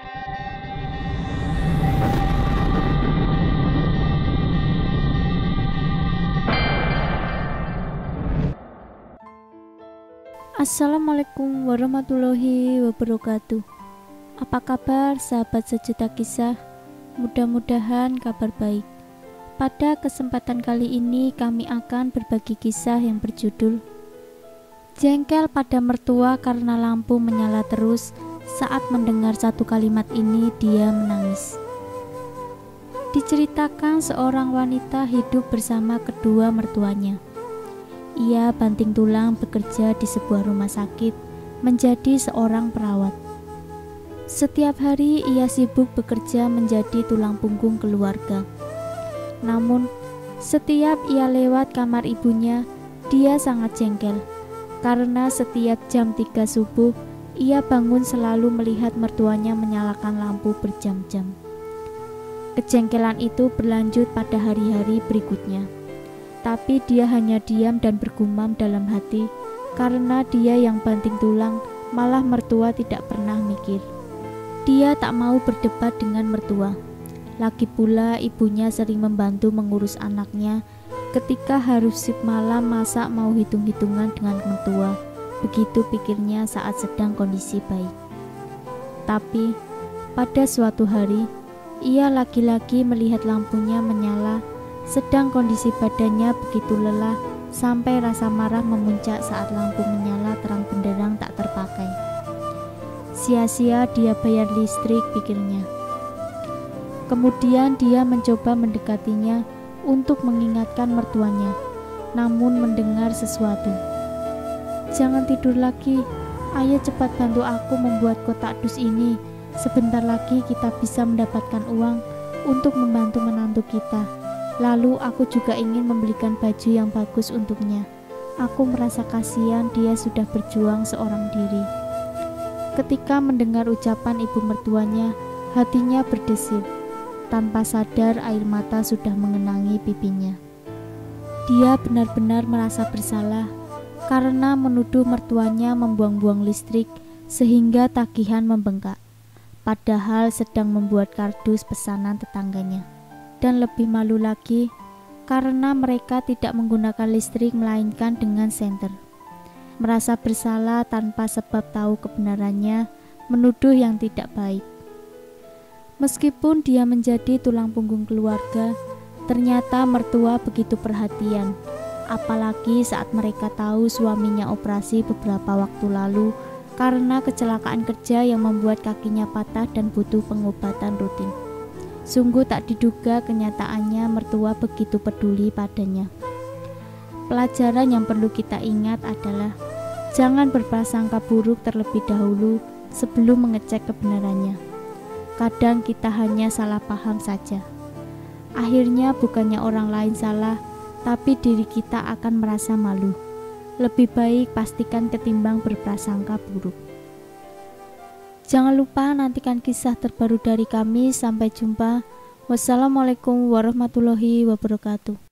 Assalamualaikum warahmatullahi wabarakatuh. Apa kabar sahabat sejuta kisah? Mudah-mudahan kabar baik. Pada kesempatan kali ini kami akan berbagi kisah yang berjudul Jengkel pada mertua karena lampu menyala terus. Saat mendengar satu kalimat ini dia menangis. Diceritakan seorang wanita hidup bersama kedua mertuanya. Ia banting tulang bekerja di sebuah rumah sakit, menjadi seorang perawat. Setiap hari ia sibuk bekerja menjadi tulang punggung keluarga. Namun, setiap ia lewat kamar ibunya, dia sangat jengkel. Karena setiap jam 3 subuh, ia bangun selalu melihat mertuanya menyalakan lampu berjam-jam. Kejengkelan itu berlanjut pada hari-hari berikutnya. Tapi dia hanya diam dan bergumam dalam hati, karena dia yang banting tulang, malah mertua tidak pernah mikir. Dia tak mau berdebat dengan mertua. Lagi pula ibunya sering membantu mengurus anaknya, ketika harus shift malam masa mau hitung-hitungan dengan mertua. Begitu pikirnya saat sedang kondisi baik. Tapi pada suatu hari, ia lagi-lagi melihat lampunya menyala. Sedang kondisi badannya begitu lelah sampai rasa marah memuncak saat lampu menyala terang benderang tak terpakai. Sia-sia dia bayar listrik, pikirnya. Kemudian dia mencoba mendekatinya untuk mengingatkan mertuanya, namun mendengar sesuatu. "Jangan tidur lagi, ayo cepat bantu aku membuat kotak dus ini. Sebentar lagi kita bisa mendapatkan uang untuk membantu menantu kita. Lalu aku juga ingin membelikan baju yang bagus untuknya. Aku merasa kasihan dia sudah berjuang seorang diri." Ketika mendengar ucapan ibu mertuanya, hatinya berdesir. Tanpa sadar air mata sudah mengenangi pipinya. Dia benar-benar merasa bersalah karena menuduh mertuanya membuang-buang listrik sehingga tagihan membengkak. Padahal sedang membuat kardus pesanan tetangganya. Dan lebih malu lagi karena mereka tidak menggunakan listrik melainkan dengan senter. Merasa bersalah tanpa sebab tahu kebenarannya, menuduh yang tidak baik. Meskipun dia menjadi tulang punggung keluarga, ternyata mertua begitu perhatian. Apalagi saat mereka tahu suaminya operasi beberapa waktu lalu karena kecelakaan kerja yang membuat kakinya patah dan butuh pengobatan rutin. Sungguh tak diduga kenyataannya mertua begitu peduli padanya. Pelajaran yang perlu kita ingat adalah jangan berprasangka buruk terlebih dahulu sebelum mengecek kebenarannya. Kadang kita hanya salah paham saja. Akhirnya bukannya orang lain salah, tapi diri kita akan merasa malu. Lebih baik pastikan ketimbang berprasangka buruk. Jangan lupa nantikan kisah terbaru dari kami. Sampai jumpa. Wassalamualaikum warahmatullahi wabarakatuh.